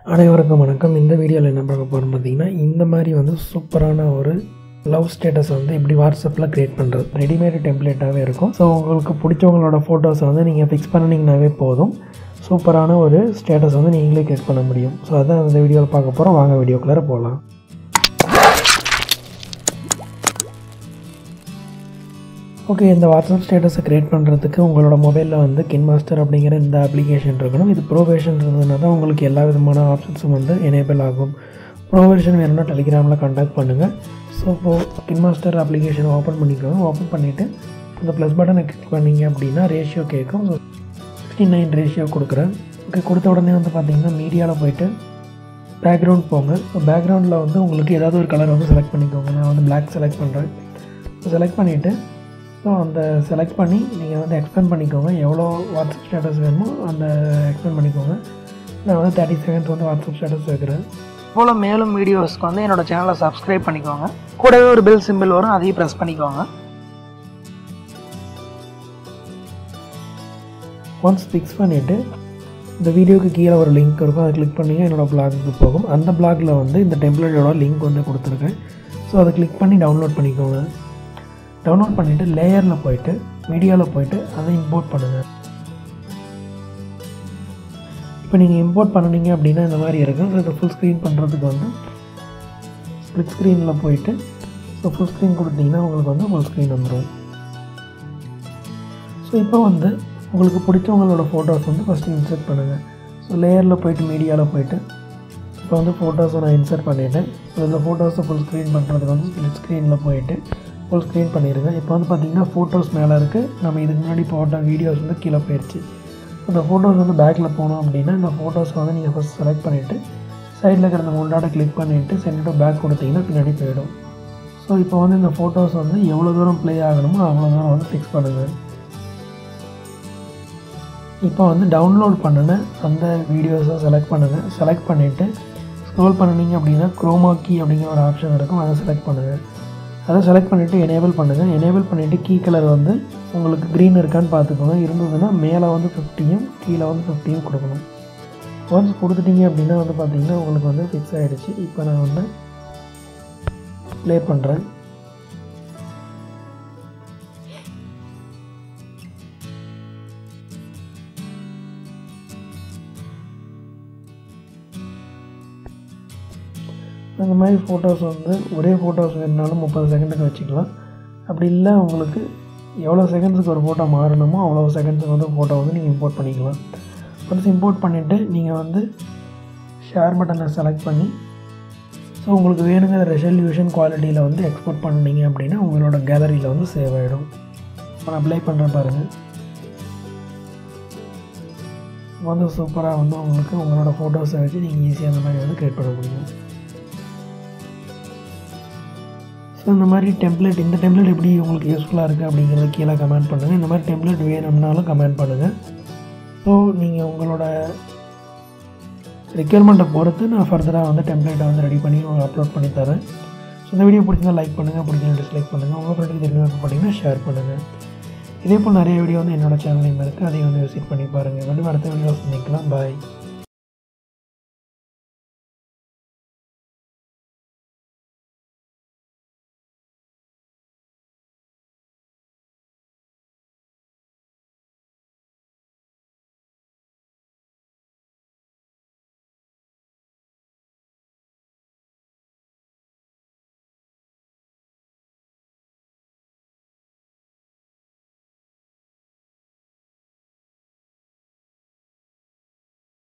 அனைவருக்கும் வணக்கம். இந்த வீடியோவில் என்ன பார்க்க போகிறோம் பார்த்தீங்கன்னா, இந்த மாதிரி வந்து சூப்பரான ஒரு லவ் ஸ்டேட்டஸ் வந்து எப்படி வாட்ஸ்அப்பில் க்ரியேட் பண்ணுறது. ரெடிமேடு டெம்ப்ளேட்டாகவே இருக்கும். ஸோ உங்களுக்கு பிடிச்சவங்களோட ஃபோட்டோஸை வந்து நீங்கள் ஃபிக்ஸ் பண்ணிங்கனாவே போதும், சூப்பரான ஒரு ஸ்டேட்டஸ் வந்து நீங்களே க்ரியேட் பண்ண முடியும். ஸோ அதான் இந்த வீடியோவில் பார்க்க போகிறோம். வாங்க வீடியோக்குள்ளே போகலாம். ஓகே, இந்த வாட்ஸ்அப் ஸ்டேட்டஸை க்ரியேட் பண்ணுறதுக்கு உங்களோட மொபைலில் வந்து கின்மாஸ்டர் அப்படிங்கிற இந்த அப்ளிகேஷன் இருக்கணும். இது ப்ரோ வெர்ஷன் இருந்ததுனா தான் உங்களுக்கு எல்லா விதமான ஆப்ஷன்ஸும் வந்து எனேபிள் ஆகும். ப்ரோ வெர்ஷன் வேணும்னா டெலிகிராமில் கான்டாக்ட் பண்ணுங்கள். ஸோ இப்போது கின்மாஸ்டர் அப்ளிகேஷனை ஓப்பன் பண்ணிக்கோங்க. ஓப்பன் பண்ணிவிட்டு இந்த ப்ளஸ் பட்டனை கிளிக் பண்ணிங்க அப்படின்னா ரேஷியோ கேட்கும். ஸோ 69 ரேஷியோ கொடுக்குறேன். ஓகே, கொடுத்த உடனே வந்து பார்த்திங்கன்னா மீடியாவில் போய்ட்டு பேக்ரவுண்ட் போங்க. ஸோ பேக்ரவுண்டில் வந்து உங்களுக்கு ஏதாவது ஒரு கலர் வந்து செலக்ட் பண்ணிக்கோங்க. நான் வந்து பிளாக் செலக்ட் பண்ணுறேன். ஸோ செலக்ட் பண்ணிவிட்டு ஸோ அந்த செலக்ட் பண்ணி நீங்கள் வந்து எக்ஸ்பேண்ட் பண்ணிக்கோங்க. எவ்வளோ வாட்ஸ்அப் ஸ்டேட்டஸ் வேணுமோ அந்த எக்ஸ்பேண்ட் பண்ணிக்கோங்க. நான் வந்து 30 செகண்ட்ஸ் வந்து வாட்ஸ்அப் ஸ்டேட்டஸ் வைக்கிறேன். போல் மேலும் வீடியோஸ்க்கு வந்து என்னோடய சேனலை சப்ஸ்கிரைப் பண்ணிக்கோங்க. கூடவே ஒரு பெல் சிம்பிள் வரும், அதையும் ப்ரெஸ் பண்ணிக்கோங்க. ஒன்ஸ் ஃபிக்ஸ் பண்ணிவிட்டு இந்த வீடியோக்கு கீழே ஒரு லிங்க் இருக்கும், அதை கிளிக் பண்ணிங்க என்னோடய பிளாகுக்கு போகும். அந்த பிளாகில் வந்து இந்த டெம்ப்ளேட்டோட லிங்க் வந்து கொடுத்துருக்கேன். ஸோ அதை கிளிக் பண்ணி டவுன்லோட் பண்ணிக்கோங்க. டவுன்லோட் பண்ணிவிட்டு லேயரில் போய்ட்டு மீடியாவில் போய்ட்டு அதை இம்போர்ட் பண்ணுங்கள். இப்போ நீங்கள் இம்போர்ட் பண்ணினீங்க அப்படின்னா இந்த மாதிரி இருக்கும். ஸோ இதை ஃபுல் ஸ்க்ரீன் பண்ணுறதுக்கு வந்து ஸ்ப்ளிட் ஸ்க்ரீனில் போய்ட்டு ஸோ ஃபுல் ஸ்க்ரீன் கொடுத்தீங்கன்னா உங்களுக்கு வந்து ஃபுல் ஸ்க்ரீன் வந்துடும். ஸோ இப்போ வந்து உங்களுக்கு பிடிச்சவங்களோட ஃபோட்டோஸ் வந்து ஃபஸ்ட்டு இன்சர்ட் பண்ணுங்கள். ஸோ லேயரில் போய்ட்டு மீடியாவில் போய்ட்டு இப்போ வந்து ஃபோட்டோஸை நான் இன்சர்ட் பண்ணிவிட்டேன். ஸோ இந்த ஃபோட்டோஸை ஃபுல் ஸ்க்ரீன் பண்ணுறதுக்கு வந்து ஸ்ப்ளிட் ஸ்க்ரீனில் போய்ட்டு ஃபுல் ஸ்க்ரீன் பண்ணிடுங்க. இப்போ வந்து பார்த்திங்கன்னா ஃபோட்டோஸ் மேலே இருக்குது. நம்ம இதுக்கு முன்னாடி போட்ட வீடியோஸ் வந்து கீழே போயிடுச்சு. இந்த ஃபோட்டோஸ் வந்து பேக்கில் போகணும் அப்படின்னா இந்த ஃபோட்டோஸை வந்து நீங்கள் ஃபஸ்ட் செலக்ட் பண்ணிவிட்டு சைடில் இருக்கிற அந்த முன்னாடி கிளிக் பண்ணிவிட்டு சென்ட் டு பேக் கொடுத்தீங்கன்னா பின்னாடி போயிடும். ஸோ இப்போ வந்து இந்த ஃபோட்டோஸ் வந்து எவ்வளோ தூரம் ப்ளே ஆகணுமோ அவ்வளோ தூரம் வந்து ஃபிக்ஸ் பண்ணுங்கள். இப்போ வந்து டவுன்லோட் பண்ணின அந்த வீடியோஸை செலக்ட் பண்ணுங்கள். செலக்ட் பண்ணிவிட்டு ஸ்க்ரோல் பண்ணிங்க அப்படின்னா குரோமா கீ அப்படிங்கிற ஒரு ஆப்ஷன் இருக்கும், அதை செலக்ட் பண்ணுங்கள். அதை செலக்ட் பண்ணிவிட்டு எனேபிள் பண்ணுங்கள். எனேபிள் பண்ணிவிட்டு கீ கலர் வந்து உங்களுக்கு க்ரீன் இருக்கான்னு பார்த்துக்கோங்க. இருந்ததுன்னா மேலே வந்து 50யும் கீழே வந்து 50யும் கொடுக்கணும். ஒன்ஸ் கொடுத்துட்டீங்க அப்படின்னா வந்து பார்த்திங்கன்னா உங்களுக்கு வந்து ஃபிக்ஸ் ஆகிடுச்சு. இப்போ நான் வந்து ப்ளே பண்ணுறேன். அந்த மாதிரி ஃபோட்டோஸ் வந்து ஒரே ஃபோட்டோஸ் வேணுனாலும் 30 செகண்டுக்கு வச்சுக்கலாம். அப்படி இல்லை உங்களுக்கு எவ்வளோ செகண்ட்ஸுக்கு ஒரு ஃபோட்டோ மாறணுமோ அவ்வளோ செகண்ட்ஸுக்கு வந்து ஃபோட்டோ வந்து நீங்கள் இம்போர்ட் பண்ணிக்கலாம். ஒன்ஸ் இம்போர்ட் பண்ணிவிட்டு நீங்கள் வந்து ஷேர் பட்டனை செலக்ட் பண்ணி ஸோ உங்களுக்கு வேணுங்கிற ரெசல்யூஷன் குவாலிட்டியில் வந்து எக்ஸ்போர்ட் பண்ணிங்க அப்படின்னா உங்களோட கேலரியில் வந்து சேவ் ஆகிடும். இப்போ நான் அப்ளை பண்ணுறேன் பாருங்கள். வந்து சூப்பராக வந்து உங்களுக்கு உங்களோட ஃபோட்டோஸை வச்சு நீங்கள் ஈஸியாக அந்த மாதிரி வந்து க்ரியேட் பண்ண முடியும். ஸோ இந்த மாதிரி டெம்ப்ளேட் இந்த டெம்ப்ளேட் எப்படி உங்களுக்கு யூஸ்ஃபுல்லாக இருக்குது அப்படிங்கிறத கீழே கமெண்ட் பண்ணுங்கள். இந்த மாதிரி டெம்ப்ளேட் வேணும்னாலும் கமெண்ட் பண்ணுங்கள். ஸோ நீங்கள் உங்களோட ரெக்யர்மெண்ட்டை பொறுத்து நான் ஃபர்தராக வந்து டெம்ப்ளேட்டை வந்து ரெடி பண்ணி அப்லோட் பண்ணி தரேன். ஸோ இந்த வீடியோ பிடிச்சிருந்தா லைக் பண்ணுங்கள், பிடிச்சிருந்தா டிஸ்லைக் பண்ணுங்கள், உங்கள் ஃப்ரெண்டுக்கு தெரிஞ்சு பண்ணிங்கன்னா ஷேர் பண்ணுங்கள். இதே போல் நிறைய வீடியோ வந்து என்னோடய சேனல்லையும் இருக்குது, அதையும் வந்து விசிட் பண்ணி பாருங்கள். அடுத்த வீடியோ சந்திக்கலாம். பாய்.